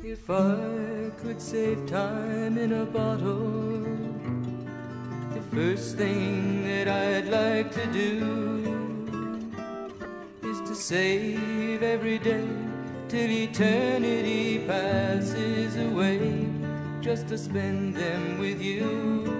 If I could save time in a bottle, the first thing that I'd like to do is to save every day till eternity passes away, just to spend them with you.